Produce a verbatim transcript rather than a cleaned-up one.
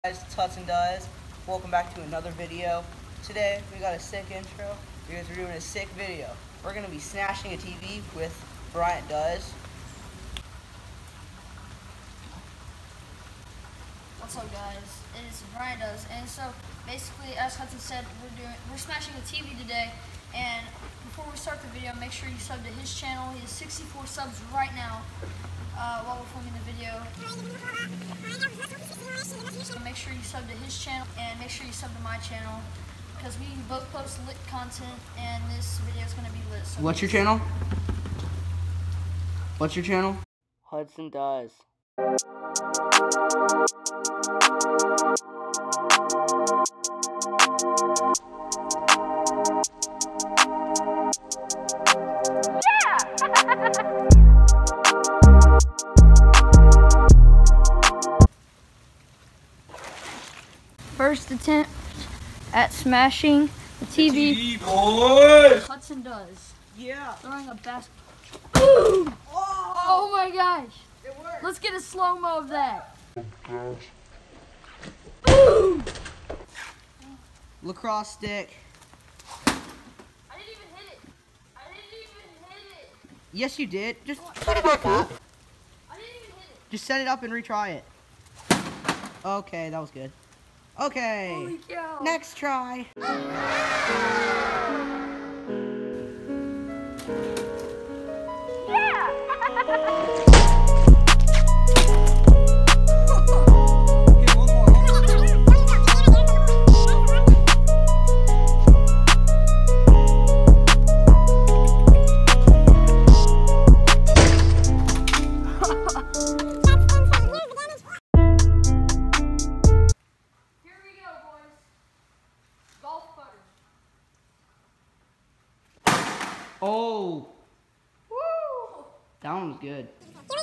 Guys, it's Hudson does. Welcome back to another video. Today we got a sick intro because we're doing a sick video. We're gonna be snatching a T V with Bryant does. What's up, guys? It's Brian does, and so basically, as Hudson said, we're doing we're smashing a T V today. And before we start the video, make sure you sub to his channel. He has sixty-four subs right now uh, while we're filming the video. So make sure you sub to his channel and make sure you sub to my channel because we both post lit content, and this video is going to be lit. So What's your channel? What's your channel? Hudson does. First attempt at smashing the T V. T V boys! Hudson does. Yeah. Throwing a basketball. Boom! Oh, Oh my gosh! it worked. Let's get a slow-mo of that. Boom! Lacrosse stick. I didn't even hit it. I didn't even hit it. Yes, you did. Just set it back up. I didn't even hit it. Just set it up and retry it. Okay, that was good. Okay. Holy cow. Next try. Oh. Woo. That one was good.